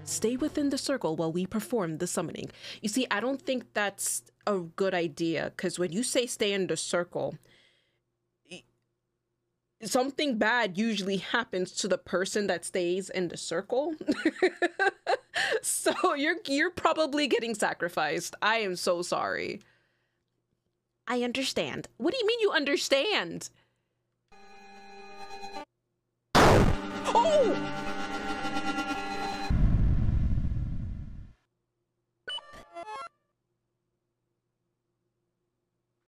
Stay within the circle while we perform the summoning. You see, I don't think that's a good idea, because when you say stay in the circle, something bad usually happens to the person that stays in the circle. So you're probably getting sacrificed. I am so sorry. I understand. What do you mean you understand? Oh!